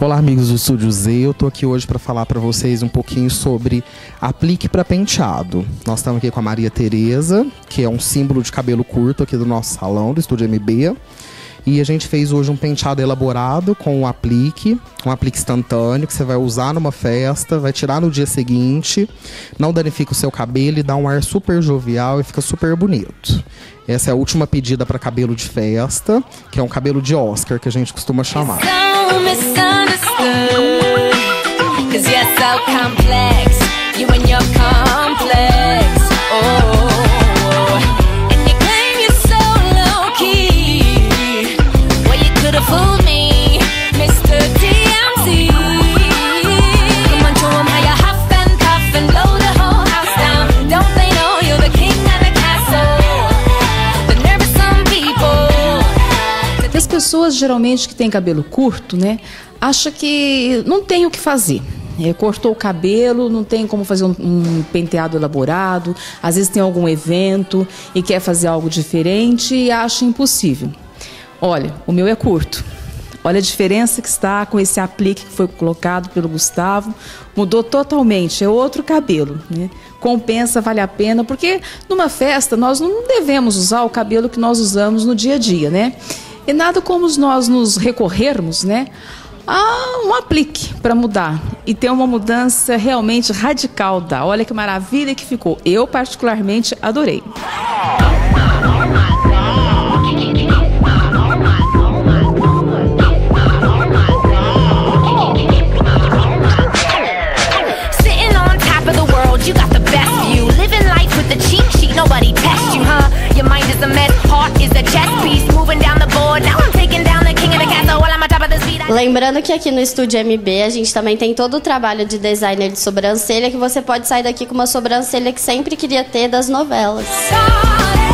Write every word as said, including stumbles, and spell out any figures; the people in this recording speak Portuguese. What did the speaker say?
Olá, amigos do Estúdio Z, eu tô aqui hoje para falar para vocês um pouquinho sobre aplique para penteado. Nós estamos aqui com a Maria Tereza, que é um símbolo de cabelo curto aqui do nosso salão, do Estúdio M B. E a gente fez hoje um penteado elaborado com um aplique, um aplique instantâneo que você vai usar numa festa, vai tirar no dia seguinte, não danifica o seu cabelo e dá um ar super jovial e fica super bonito. Essa é a última pedida para cabelo de festa, que é um cabelo de Oscar, que a gente costuma chamar. As pessoas geralmente que têm cabelo curto, né, acham que não tem o que fazer. É, cortou o cabelo, não tem como fazer um, um penteado elaborado, às vezes tem algum evento e quer fazer algo diferente e acha impossível. Olha, o meu é curto. Olha a diferença que está com esse aplique que foi colocado pelo Gustavo. Mudou totalmente, é outro cabelo, né? Compensa, vale a pena, porque numa festa nós não devemos usar o cabelo que nós usamos no dia a dia, né? E nada como nós nos recorrermos, né, a um aplique para mudar e ter uma mudança realmente radical da. Olha que maravilha que ficou. Eu particularmente adorei. Lembrando que aqui no Estúdio M B a gente também tem todo o trabalho de designer de sobrancelha, que você pode sair daqui com uma sobrancelha que sempre queria ter das novelas.